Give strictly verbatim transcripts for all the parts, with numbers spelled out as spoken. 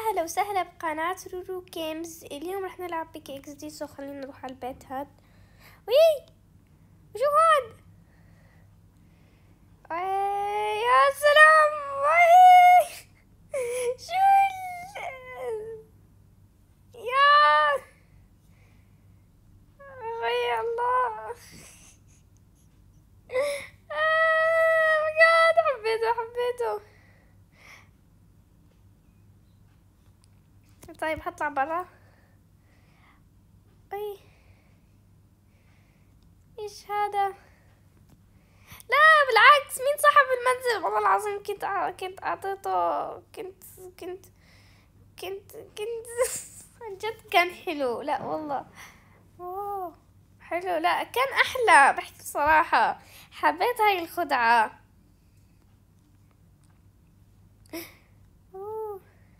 أهلا وسهلا بقناة رورو جيمز. اليوم رح نلعب بيك اكس دي، سو خلينا نروح على البيت هاد. وي شو هاد؟ وي يا سلام، وي شو ال... يا وي الله آه بجد حبيته حبيته. طيب هطلع برا. اي ايش هذا؟ لا بالعكس، مين صاحب المنزل؟ والله العظيم كنت كنت اعطيته كنت كنت كنت كنت عن جد كان حلو. لا والله اوه حلو، لا كان احلى، بحكي الصراحة حبيت هاي الخدعة. اوه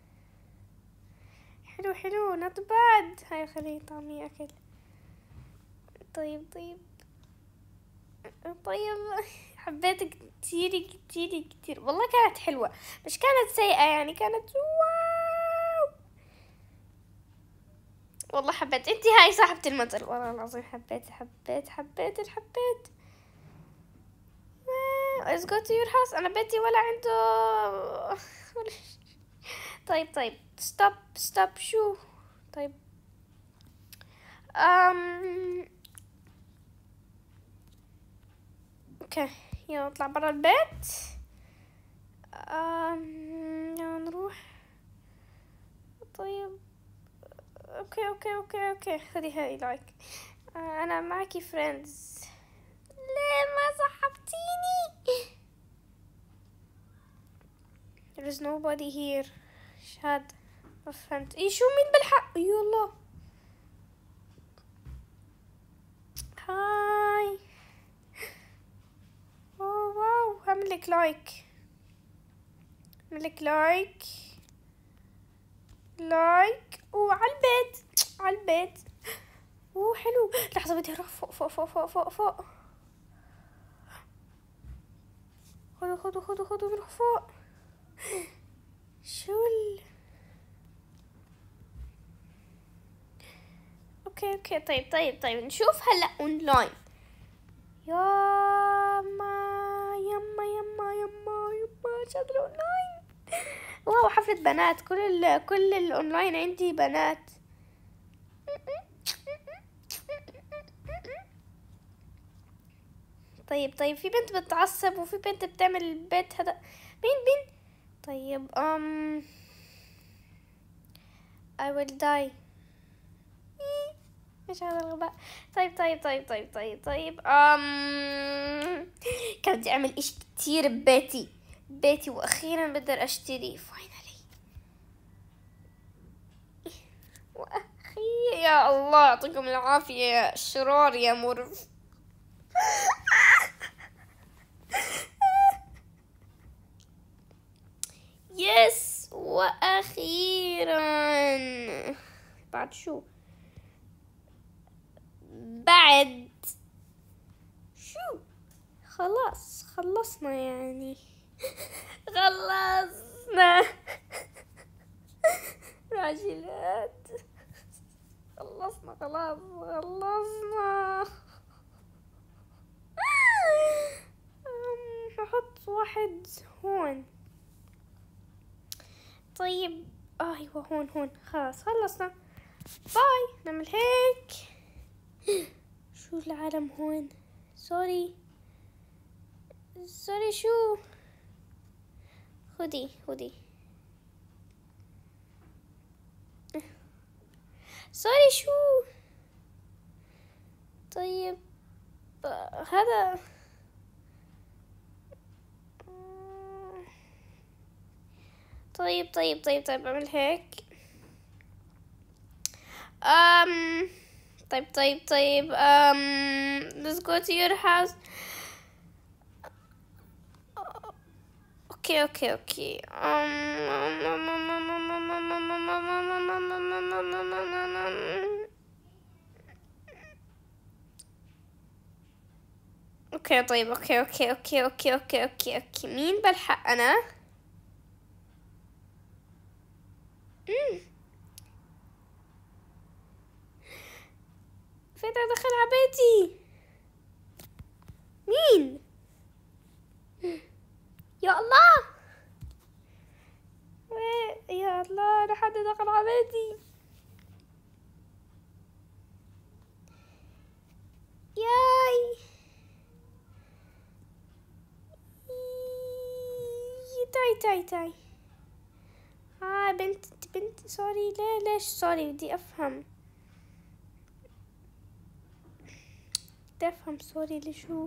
حلو حلو not bad. هاي خليه طعمي اكل. طيب طيب طيب حبيت كتير كتير كتير والله، كانت حلوة مش كانت سيئة يعني، كانت واو والله. حبيت انتي هاي صاحبة المنزل، والله العظيم حبيت حبيت حبيت حبيت. let's go to your house. انا بيتي ولا عنده طيب طيب stop stop شو طيب أم... اوكي يلا نطلع برا البيت. أم... يلا نروح. طيب اوكي اوكي اوكي اوكي خذي هاي لايك. آه انا معكي فريندز. ليه ما صاحبتيني؟ there is nobody here. ايش هاد؟ ما فهمت. ايه شو مين بالحق؟ اي والله. هاي اوه واو، هعملك لايك هعملك لايك لايك وعلى البيت على البيت. اوه حلو. لحظة بدي اروح فوق فوق فوق فوق فوق فوق. خدوا خدوا خدوا خدوا نروح فوق. شو ال... اوكي اوكي طيب طيب طيب نشوف هلا اونلاين. ياما يما يما يما يما شغل اونلاين. واو حفلة بنات، كل ال... كل الاونلاين عندي بنات. طيب طيب في بنت بتعصب وفي بنت بتعمل البيت هذا. مين مين؟ طيب um I will die. ايش هذا الغباء؟ طيب طيب طيب طيب طيب طيب um كان بدي اعمل اشي كتير ببيتي بيتي واخيرا بقدر اشتري فاينالي. واخي يا الله يعطيكم العافية يا شرار يا مرف. يس واخيرا. بعد شو؟ بعد شو؟ خلاص خلصنا يعني خلصنا راجلات خلصنا خلاص خلصنا. هحط واحد هون. طيب آه ايوه هون هون. خلاص خلصنا. باي. نعمل هيك. شو العالم هون؟ سوري سوري شو؟ خدي خدي. سوري شو؟ طيب هذا طيب طيب طيب طيب اعمل هيك. um طيب طيب طيب um let's go to your house. اوكي اوكي اوكي اوكي طيب اوكي اوكي اوكي اوكي اوكي اوكي اوكي مين بلحق انا؟ حدا دخل على بيتي. مين؟ يا الله، يا الله، أنا حدا دخل على بيتي. ياي تاي تاي تاي. اه بنت بنت سوري. ليه ليش سوري؟ بدي افهم بدي افهم سوري لشو؟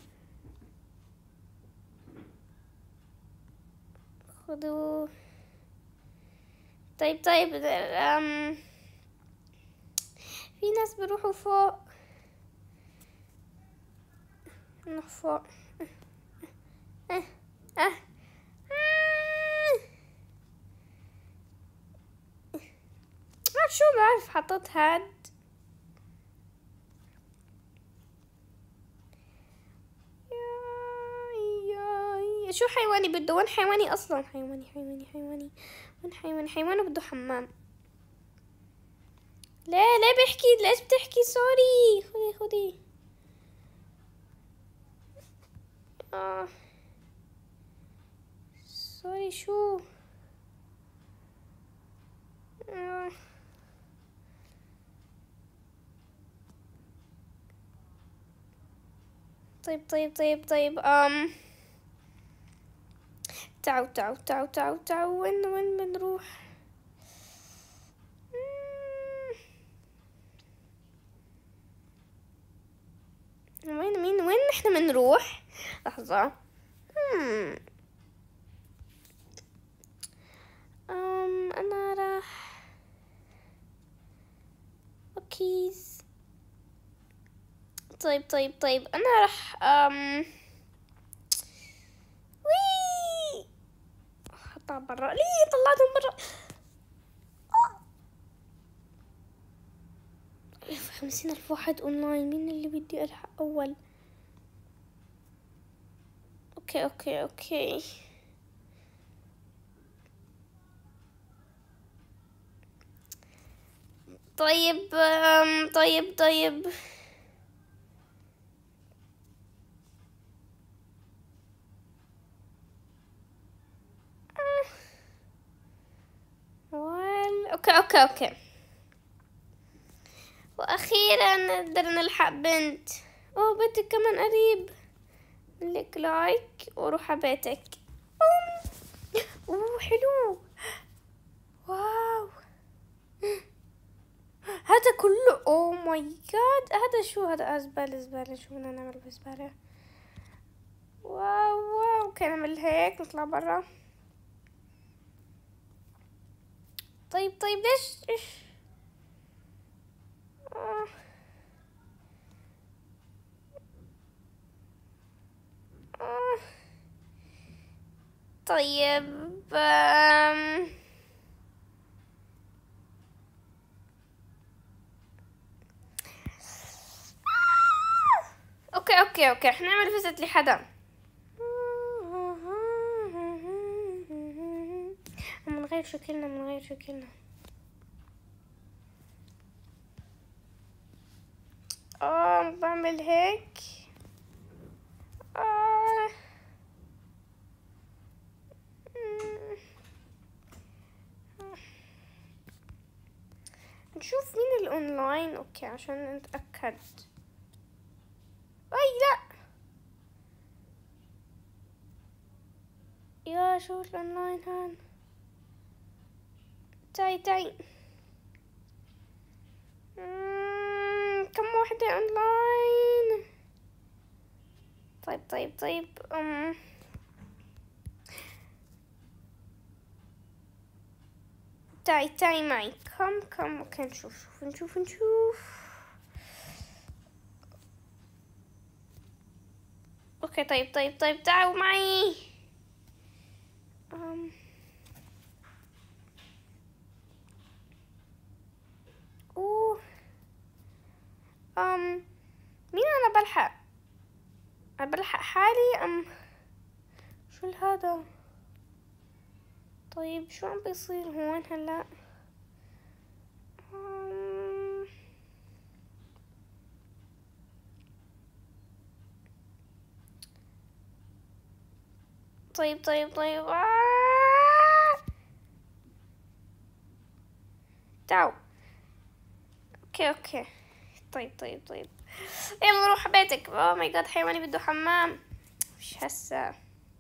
خذوه. طيب طيب أم في ناس بيروحوا فوق. نروح فوق. اه اه ما شو بعرف. حطيت هاد. شو حيواني بده؟ وين حيواني اصلا؟ حيواني حيواني حيواني وين حيواني؟ حيواني بده حمام. ليه ليه بحكي؟ ليش بتحكي سوري؟ خدي خدي. آه. سوري شو؟ آه. طيب طيب طيب طيب أم تعو تعو تعو تعو تعو. وين وين بنروح؟ وين مين وين نحن بنروح؟ لحظة. هم. أم أنا راح أوكيز. طيب طيب طيب أنا راح أم وي حطها برا. ليه طلعتهم برا؟ خمسين ألف واحد أونلاين. مين اللي بدي ألحق أول؟ أوكي أوكي أوكي. طيب أم طيب طيب وال أوكي أوكي أوكي. وأخيرا نقدر نلحق بنت. أوه بنتك كمان قريب. لك لايك وروح على بيتك. أوه حلو. واو هذا كله. أوه ماي جاد. هذا شو؟ هذا زبالة زبالة. شو بدنا نعمل بزبالة؟ واو واو. اوكي نعمل هيك نطلع برا. طيب طيب ليش ايش؟ آه. آه. طيب آم. اوكي اوكي اوكي احنا نعمل فيزت لحدا. منغير شكلنا منغير شكلنا. اه بعمل هيك. آه. نشوف مين الاونلاين. اوكي عشان نتأكد. اي لا يا شو الاونلاين هان. تعي تعي. مم، كم واحدة اونلاين؟ طيب طيب طيب أم. تعي تعي معي. كم كم. اوكي نشوف شوف نشوف نشوف. اوكي طيب طيب طيب تعالوا معي. أم. اوه أم. مين انا بلحق؟ انا بلحق حالي ام شو هذا؟ طيب شو عم بيصير هون هلا؟ أم. طيب طيب طيب آه. تعو. اوكي اوكي. طيب طيب طيب يلا نروح بيتك. اوه ماي جاد حيواني بده حمام. مش هسه.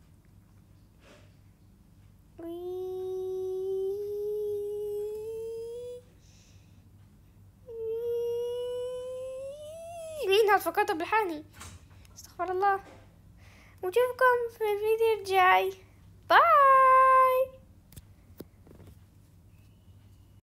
مين هاد؟ فكرته بالحاني. استغفر الله. ونشوفكم في الفيديو الجاي. باي.